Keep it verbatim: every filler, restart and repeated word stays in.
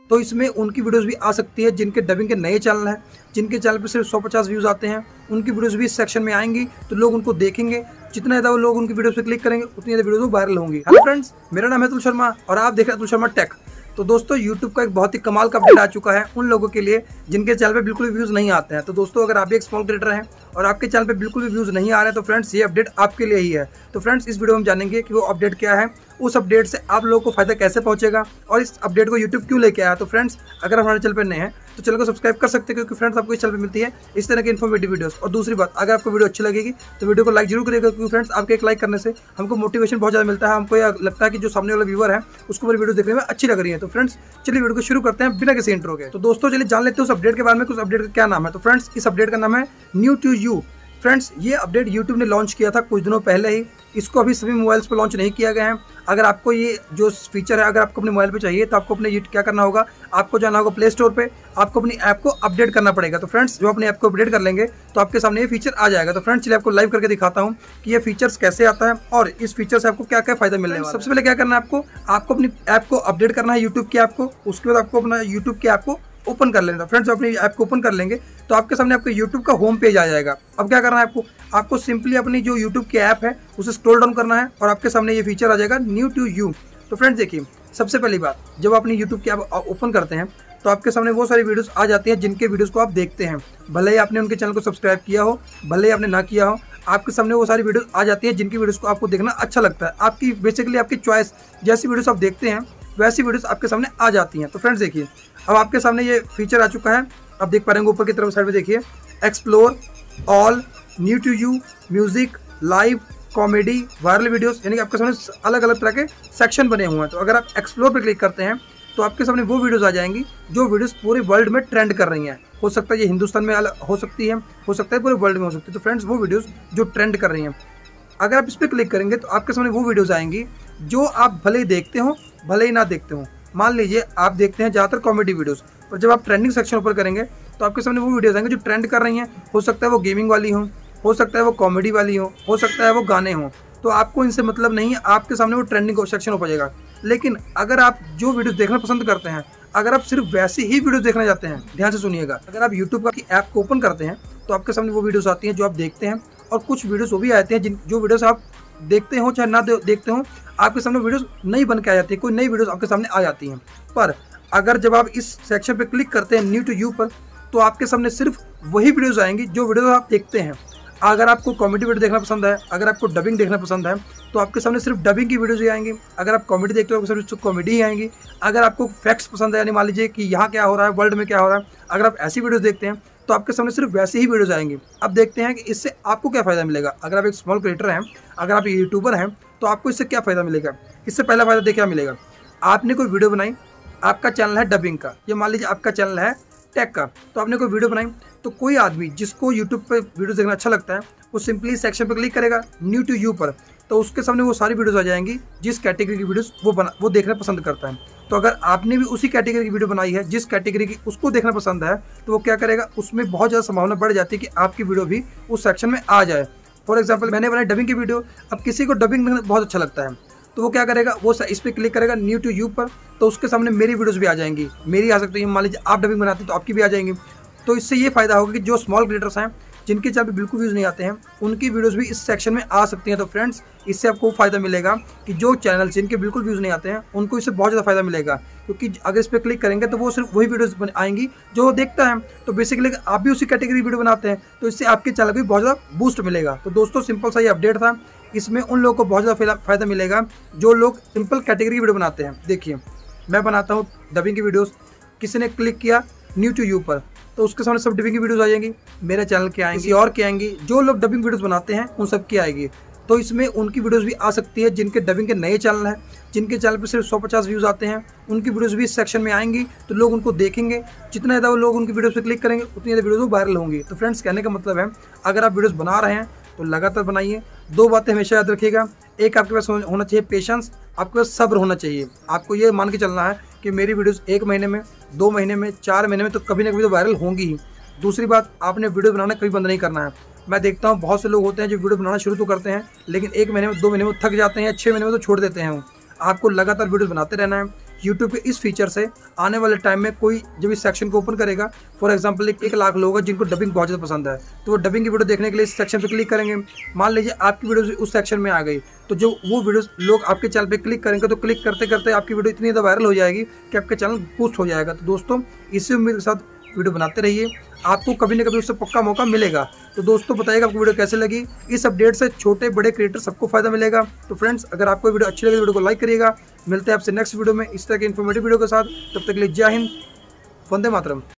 तो इसमें उनकी वीडियोस भी आ सकती है जिनके डबिंग के नए चैनल हैं, जिनके चैनल पे सिर्फ सौ पचास व्यूज़ आते हैं, उनकी वीडियोस भी इस सेक्शन में आएंगी तो लोग उनको देखेंगे। जितना ज़्यादा वो लोग उनकी वीडियोस पे क्लिक करेंगे उतनी ज़्यादा वीडियोस वायरल होंगी। हेलो फ्रेंड्स, मेरा नाम है अतुल शर्मा और आप देख रहे हैं अतुल शर्मा टेक। तो दोस्तों यूट्यूब का एक बहुत ही कमाल का अपडेट आ चुका है उन लोगों के लिए जिनके चैनल पे बिल्कुल भी व्यूज़ नहीं आते हैं। तो दोस्तों अगर आप भी एक स्मॉल क्रिएटर हैं और आपके चैनल पे बिल्कुल भी व्यूज़ नहीं आ रहे हैं तो फ्रेंड्स ये अपडेट आपके लिए ही है। तो फ्रेंड्स इस वीडियो में हम जानेंगे कि वो अपडेट क्या है, उस अपडेट से आप लोगों को फायदा कैसे पहुंचेगा और इस अपडेट को यूट्यूब क्यों लेके आया। तो फ्रेंड्स अगर हमारे चैनल पर नए हैं तो चैनल को सब्सक्राइब कर सकते हैं क्योंकि फ्रेंड्स आपको इस चैनल पर मिलती है इस तरह की इन्फॉर्मेटिव वीडियोस। और दूसरी बात, अगर आपको वीडियो अच्छी लगेगी तो वीडियो को लाइक जरूर करिएगा क्योंकि फ्रेंड्स आपके एक लाइक करने से हमको मोटिवेशन बहुत ज़्यादा मिलता है। हमको यह लगता है कि जो सामने वाला व्यूअर है उसको मेरी वीडियो देखने में अच्छी लग रही है। तो फ्रेंड्स चलिए वीडियो को शुरू करते हैं बिना किसी इंट्रो के। तो दोस्तों चलिए जान लेते हैं उस अपडेट के बारे में, उस अपडेट का क्या नाम है। तो फ्रेंड्स इस अपडेट का नाम है न्यू टू यू। फ्रेंड्स ये अपडेट यूट्यूब ने लॉन्च किया था कुछ दिनों पहले ही, इसको अभी सभी मोबाइल्स पर लॉन्च नहीं किया गया है। अगर आपको ये जो फीचर है अगर आपको अपने मोबाइल पे चाहिए तो आपको अपने क्या करना होगा, आपको जाना होगा प्ले स्टोर पे, आपको अपनी ऐप को अपडेट करना पड़ेगा। तो फ्रेंड्स जो अपनी ऐप को अपडेट कर लेंगे तो आपके सामने ये फीचर आ जाएगा। तो फ्रेंड्स चलिए आपको लाइव करके दिखाता हूँ कि ये फीचर्स कैसे आता है और इस फीचर से आपको क्या क्या फायदा मिलने वाला है। सबसे पहले क्या करना है आपको आपको अपनी ऐप को अपडेट करना है यूट्यूब की ऐप को। उसके बाद आपको अपना यूट्यूब की ऐप को ओपन कर लेना। फ्रेंड्स अपनी ऐप को ओपन कर लेंगे तो आपके सामने आपके यूट्यूब का होम पेज आ जाएगा। अब क्या करना है आपको आपको सिंपली अपनी जो यूट्यूब की ऐप है उसे स्क्रॉल डाउन करना है और आपके सामने ये फीचर आ जाएगा न्यू टू यू। तो फ्रेंड्स देखिए सबसे पहली बात, जब अपनी यूट्यूब की ऐप ओपन करते हैं तो आपके सामने वो सारी वीडियोस आ जाती हैं जिनके वीडियोस को आप देखते हैं। भले ही आपने उनके चैनल को सब्सक्राइब किया हो, भले ही आपने ना किया हो, आपके सामने वो सारी वीडियोस आ जाती हैं जिनकी वीडियोस को आपको देखना अच्छा लगता है। आपकी बेसिकली आपकी चॉइस जैसी वीडियोस आप देखते हैं वैसी वीडियोस आपके सामने आ जाती हैं। तो फ्रेंड्स देखिए अब आपके सामने ये फीचर आ चुका है, आप देख पा रहे हैं ऊपर की तरफ साइड में देखिए explore all, new to you, music, live, comedy, viral videos, यानी कि आपके सामने अलग अलग तरह के सेक्शन बने हुए हैं। तो अगर आप एक्सप्लोर पर क्लिक करते हैं तो आपके सामने वो वीडियोस आ जाएंगी जो वीडियोस पूरे वर्ल्ड में ट्रेंड कर रही हैं। हो सकता है ये हिंदुस्तान में हो सकती है, हो सकता है पूरे वर्ल्ड में हो सकती है। तो फ्रेंड्स वो वीडियोस जो ट्रेंड कर रही हैं अगर आप इस पर क्लिक करेंगे तो आपके सामने वो वीडियोस आएंगी जो आप भले ही देखते हो भले ही ना देखते हो। मान लीजिए आप देखते हैं ज़्यादातर कॉमेडी वीडियोस, और जब आप ट्रेंडिंग सेक्शन ऊपर करेंगे तो आपके सामने वो वीडियोस आएंगे जो ट्रेंड कर रही हैं। हो सकता है वो गेमिंग वाली हो हो सकता है वो कॉमेडी वाली हो हो सकता है वो गाने हों। तो आपको इनसे मतलब नहीं है, आपके सामने वो ट्रेंडिंग सेक्शन हो जाएगा। लेकिन अगर आप जो वीडियोस देखना पसंद करते हैं, अगर आप सिर्फ वैसी ही वीडियोस देखना चाहते हैं, ध्यान से सुनिएगा, अगर आप यूट्यूब की ऐप को ओपन करते हैं तो आपके सामने वो वीडियोस आती हैं जो आप देखते हैं, और कुछ वीडियोस वो भी आते हैं जिन जो वीडियोस आप देखते हो चाहे ना देखते हो आपके सामने वीडियोस नई बन के आ जाती है, कोई नई वीडियोस आपके सामने आ जाती हैं। पर अगर जब आप इस सेक्शन पे क्लिक करते हैं न्यू टू यू पर तो आपके सामने सिर्फ वही वीडियोस आएंगी जो वीडियोस आप देखते हैं। अगर आपको कॉमेडी वीडियो देखना पसंद है, अगर आपको डबिंग देखना पसंद है तो आपके सामने सिर्फ डबिंग की वीडियोस ही आएंगी। अगर आप कॉमेडी देखते हो तो सिर्फ कॉमेडी ही आएंगी। अगर आपको फैक्ट्स पसंद है, यानी मान लीजिए कि यहाँ क्या हो रहा है, वर्ल्ड में क्या हो रहा है, अगर आप ऐसी वीडियोस देखते हैं तो आपके सामने सिर्फ वैसे ही वीडियोस आएंगी। अब देखते हैं कि इससे आपको क्या फ़ायदा मिलेगा। अगर आप एक स्मॉल क्रिएटर हैं, अगर आप यूट्यूबर हैं तो आपको इससे क्या फ़ायदा मिलेगा। इससे पहला फ़ायदा देखिए क्या मिलेगा, आपने कोई वीडियो बनाई, आपका चैनल है डबिंग का, या मान लीजिए आपका चैनल है टेक का, तो आपने कोई वीडियो बनाई तो कोई आदमी जिसको यूट्यूब पर वीडियो देखना अच्छा लगता है वो सिंपली सेक्शन पर क्लिक करेगा न्यू टू यू पर, तो उसके सामने वो सारी वीडियोस आ जाएंगी जिस कैटेगरी की वीडियोस वो बना वो देखना पसंद करता है। तो अगर आपने भी उसी कैटेगरी की वीडियो बनाई है जिस कैटेगरी की उसको देखना पसंद है तो वो क्या करेगा, उसमें बहुत ज़्यादा संभावना बढ़ जाती है कि आपकी वीडियो भी उस सेक्शन में आ जाए। फॉर एग्जाम्पल मैंने बनाई डबिंग की वीडियो, अब किसी को डबिंग देखना बहुत अच्छा लगता है तो वो क्या करेगा, वो इस पर क्लिक करेगा न्यू टू यू पर, तो उसके सामने मेरी वीडियोस भी आ जाएंगी, मेरी आ सकती है। मान लीजिए आप डबिंग बनाते हैं तो आपकी भी आ जाएंगी। तो इससे ये फ़ायदा होगा कि जो स्मॉल क्रिएटर्स हैं जिनके चैनल पे बिल्कुल व्यूज़ नहीं आते हैं उनकी वीडियोस भी इस सेक्शन में आ सकती हैं। तो फ्रेंड्स इससे आपको फ़ायदा मिलेगा कि जो चैनल जिनके बिल्कुल व्यूज़ नहीं आते हैं उनको इससे बहुत ज़्यादा फ़ायदा मिलेगा, क्योंकि अगर इस पर क्लिक करेंगे तो वो सिर्फ वही वीडियोस आएंगी जो वो देखता है। तो बेसिकली आप भी उसी कैटेगरी वीडियो बनाते हैं तो इससे आपके चैनल को भी बहुत ज़्यादा बूस्ट मिलेगा। तो दोस्तों सिंपल सा ये अपडेट था, इसमें उन लोगों को बहुत ज़्यादा फ़ायदा मिलेगा जो लोग सिंपल कैटेगरी की वीडियो बनाते हैं। देखिए मैं बनाता हूँ डबिंग की वीडियोज़, किसी ने क्लिक किया न्यू टू यू पर तो उसके सामने सब डबिंग की वीडियोस आ जाएंगी, मेरे चैनल के आएंगी और के आएंगी, जो लोग डबिंग वीडियोस बनाते हैं उन सब की आएगी। तो इसमें उनकी वीडियोस भी आ सकती है जिनके डबिंग के नए चैनल हैं, जिनके चैनल पे सिर्फ सौ पचास व्यूज़ आते हैं, उनकी वीडियोस भी इस सेक्शन में आएंगी तो लोग उनको देखेंगे। जितना ज़्यादा वो लोग उनकी वीडियोस पे क्लिक करेंगे उतनी ज़्यादा वीडियोस वायरल होंगी। तो फ्रेंड्स कहने का मतलब है अगर आप वीडियोस बना रहे हैं तो लगातार बनाइए। दो बातें हमेशा याद रखिएगा, एक आपके पास होना चाहिए पेशेंस, आपके पास सब्र होना चाहिए। आपको ये मान के चलना है कि मेरी वीडियोस एक महीने में, दो महीने में, चार महीने में तो कभी ना कभी तो वायरल होंगी ही। दूसरी बात, आपने वीडियो बनाना कभी बंद नहीं करना है। मैं देखता हूँ बहुत से लोग होते हैं जो वीडियो बनाना शुरू तो करते हैं लेकिन एक महीने में, दो महीने में थक जाते हैं, छः महीने में तो छोड़ देते हैं। आपको लगातार वीडियो बनाते रहना है। यूट्यूब के इस फीचर से आने वाले टाइम में कोई जब इस सेक्शन को ओपन करेगा, फॉर एग्जांपल एक, एक लाख लोग हैं जिनको डबिंग बहुत ज़्यादा पसंद है, तो वो डबिंग की वीडियो देखने के लिए इस सेक्शन पे क्लिक करेंगे। मान लीजिए आपकी वीडियो उस सेक्शन में आ गई, तो जो वो वीडियो लोग आपके चैनल पे क्लिक करेंगे, तो क्लिक करते करते आपकी वीडियो इतनी ज़्यादा वायरल हो जाएगी कि आपका चैनल बूस्ट हो जाएगा। तो दोस्तों इसी उम्मीद के साथ वीडियो बनाते रहिए, आपको कभी ना कभी उससे पक्का मौका मिलेगा। तो दोस्तों बताइएगा आपको वीडियो कैसे लगी। इस अपडेट से छोटे बड़े क्रिएटर सबको फायदा मिलेगा। तो फ्रेंड्स अगर आपको वीडियो अच्छी लगी तो वीडियो को लाइक करिएगा। मिलते हैं आपसे नेक्स्ट वीडियो में इस तरह की इन्फॉर्मेटिव वीडियो के साथ। तब तक के लिए जय हिंद, वंदे मातरम।